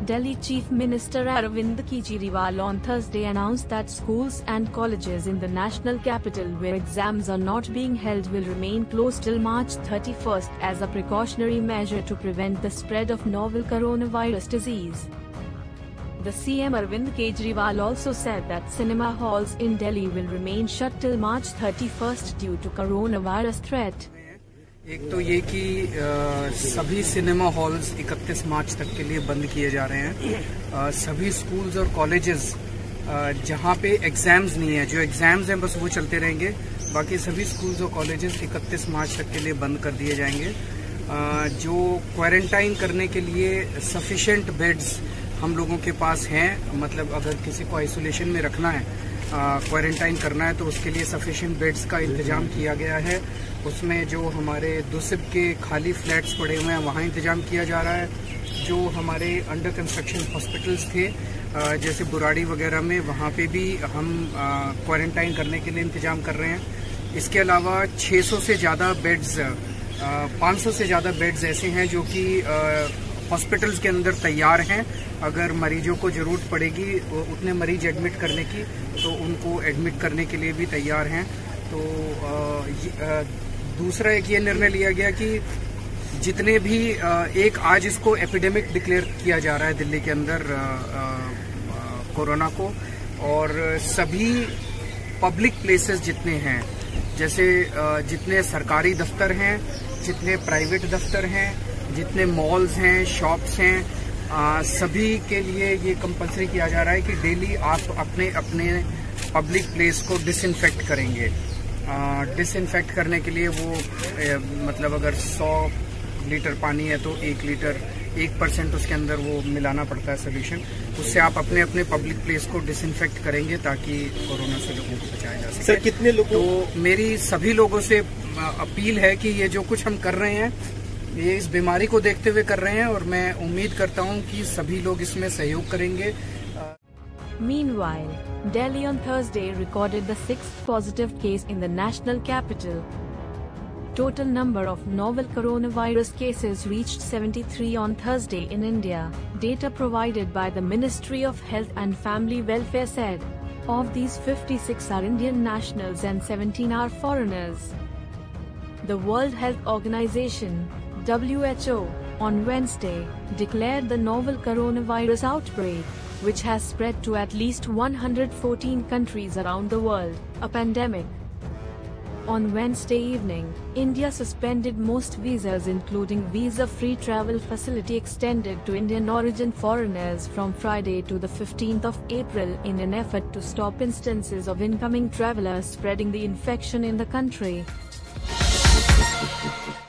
Delhi Chief Minister Arvind Kejiriwal on Thursday announced that schools and colleges in the national capital where exams are not being held will remain closed till March 31st as a precautionary measure to prevent the spread of novel coronavirus disease. The CM Arvind Kejiriwal also said that cinema halls in Delhi will remain shut till March 31st due to coronavirus threat. एक तो ये कि सभी cinema halls 31 मार्च तक के लिए बंद किए जा रहे हैं। सभी स्कूल्स और कॉलेजेस जहाँ पे एग्जाम्स नहीं है, जो एग्जाम्स हैं बस वो चलते रहेंगे। बाकी सभी स्कूल्स और कॉलेजेस 31 मार्च तक के लिए बंद कर दिए जाएंगे। जो क्वारंटाइन करने के लिए सफिशिएंट बेड्स हम लोगों के पास हैं, मतलब अगर किसी को आइसोलेशन में रखना है, क्वारंटाइन करना है तो उसके लिए सफिशिएंट बेड्स का इंतजाम किया गया है। उसमें जो हमारे दूसरे के खाली फ्लैट्स पड़े हुए हैं वहाँ इंतजाम किया जा रहा है। जो हमारे अंडर कंस्ट्रक्शन हॉस्पिटल्स थे जैसे बुराड़ी वगैरह में, वहाँ पे भी हम क्वारंटाइन करने के लिए इंतजाम कर रहे हैं। इसके अलावा 600 से ज़्यादा बेड्स, 500 से ज़्यादा बेड्स ऐसे हैं जो कि हॉस्पिटल्स के अंदर तैयार हैं। अगर मरीजों को ज़रूरत पड़ेगी उतने मरीज एडमिट करने की तो उनको एडमिट करने के लिए भी तैयार हैं। तो दूसरा एक ये निर्णय लिया गया कि जितने भी एक आज इसको एपिडेमिक डिक्लेयर किया जा रहा है दिल्ली के अंदर कोरोना को, और सभी पब्लिक प्लेसेस जितने हैं, जैसे जितने सरकारी दफ्तर हैं, जितने प्राइवेट दफ्तर हैं, जितने मॉल्स हैं, शॉप्स हैं, सभी के लिए ये कंपलसरी किया जा रहा है कि डेली आप अपने अपने पब्लिक प्लेस को डिसइंफेक्ट करेंगे। डिसइंफेक्ट करने के लिए वो मतलब अगर 100 लीटर पानी है तो 1% उसके अंदर वो मिलाना पड़ता है सोल्यूशन। उससे आप अपने अपने पब्लिक प्लेस को डिसइंफेक्ट करेंगे ताकि कोरोना से लोगों को बचाया जा सके। सर, कितने लोगों? तो मेरी सभी लोगों से अपील है कि ये जो कुछ हम कर रहे हैं ये इस बीमारी को देखते हुए कर रहे हैं और मैं उम्मीद करता हूं कि सभी लोग इसमें सहयोग करेंगे। Meanwhile, Delhi on Thursday recorded the 6th positive case in the national capital. Total number of novel coronavirus cases reached 73 on Thursday in India, data provided by the Ministry of Health and Family Welfare said. Of these, 56 are Indian nationals and 17 are foreigners. The World Health Organization, WHO, on Wednesday, declared the novel coronavirus outbreak, which has spread to at least 114 countries around the world, a pandemic. On Wednesday evening, India suspended most visas including visa-free travel facility extended to Indian origin foreigners from Friday to the 15th of April in an effort to stop instances of incoming travelers spreading the infection in the country.